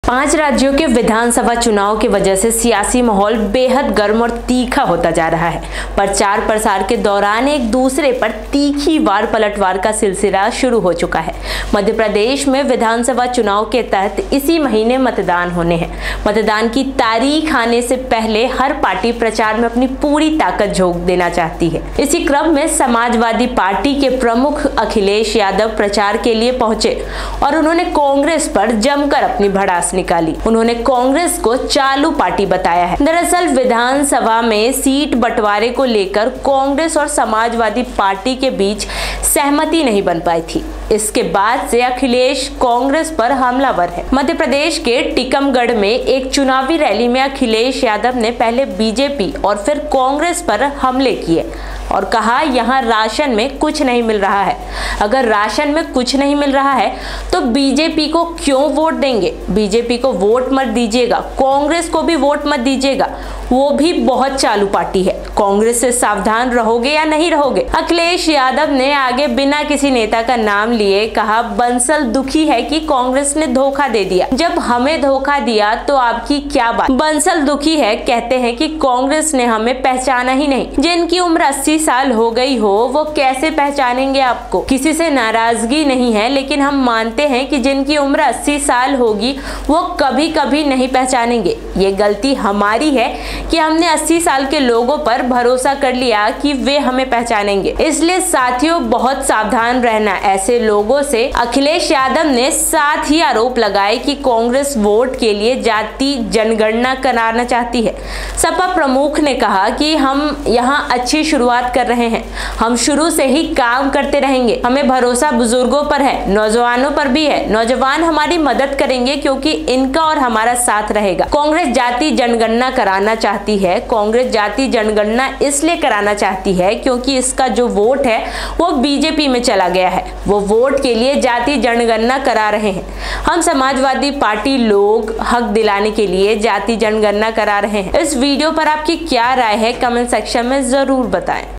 5 राज्यों के विधानसभा चुनाव की वजह से सियासी माहौल बेहद गर्म और तीखा होता जा रहा है। प्रचार प्रसार के दौरान एक दूसरे पर तीखी वार पलटवार का सिलसिला शुरू हो चुका है। मध्य प्रदेश में विधानसभा चुनाव के तहत इसी महीने मतदान होने हैं। मतदान की तारीख आने से पहले हर पार्टी प्रचार में अपनी पूरी ताकत झोंक देना चाहती है। इसी क्रम में समाजवादी पार्टी के प्रमुख अखिलेश यादव प्रचार के लिए पहुंचे और उन्होंने कांग्रेस पर जमकर अपनी भड़ास निकाली। उन्होंने कांग्रेस को चालू पार्टी बताया है। दरअसल विधानसभा में सीट बंटवारे को लेकर कांग्रेस और समाजवादी पार्टी के बीच सहमति नहीं बन पाई थी। इसके बाद से अखिलेश कांग्रेस पर हमलावर है। मध्य प्रदेश के टीकमगढ़ में एक चुनावी रैली में अखिलेश यादव ने पहले बीजेपी और फिर कांग्रेस पर हमले किए और कहा यहाँ राशन में कुछ नहीं मिल रहा है। अगर राशन में कुछ नहीं मिल रहा है तो बीजेपी को क्यों वोट देंगे? बीजेपी को वोट मत दीजिएगा, कांग्रेस को भी वोट मत दीजिएगा, वो भी बहुत चालू पार्टी है। कांग्रेस से सावधान रहोगे या नहीं रहोगे? अखिलेश यादव ने आगे बिना किसी नेता का नाम लिए कहा, बंसल दुखी है कि कांग्रेस ने धोखा दे दिया। जब हमें धोखा दिया तो आपकी क्या बात? बंसल दुखी है, कहते हैं कि कांग्रेस ने हमें पहचाना ही नहीं। जिनकी उम्र 80 साल हो गई हो वो कैसे पहचानेंगे आपको? किसी से नाराजगी नहीं है, लेकिन हम मानते हैं कि जिनकी उम्र 80 साल होगी वो कभी कभी नहीं पहचानेंगे। ये गलती हमारी है कि हमने 80 साल के लोगों पर भरोसा कर लिया कि वे हमें पहचानेंगे। इसलिए साथियों, बहुत सावधान रहना ऐसे लोगों से। अखिलेश यादव ने साथ ही आरोप लगाए कि कांग्रेस वोट के लिए जाति जनगणना कराना चाहती है। सपा प्रमुख ने कहा कि हम यहाँ अच्छी शुरुआत कर रहे हैं, हम शुरू से ही काम करते रहेंगे। हमें भरोसा बुजुर्गों पर है, नौजवानों पर भी है। नौजवान हमारी मदद करेंगे क्योंकि इनका और हमारा साथ रहेगा। कांग्रेस जाति जनगणना कराना चाहती है। कांग्रेस जाति जनगणना इसलिए कराना चाहती है क्योंकि इसका जो वोट है वो बीजेपी में चला गया है। वो वोट के लिए जाति जनगणना करा रहे हैं। हम समाजवादी पार्टी लोग हक दिलाने के लिए जाति जनगणना करा रहे हैं। इस वीडियो पर आपकी क्या राय है? कमेंट सेक्शन में जरूर बताएं।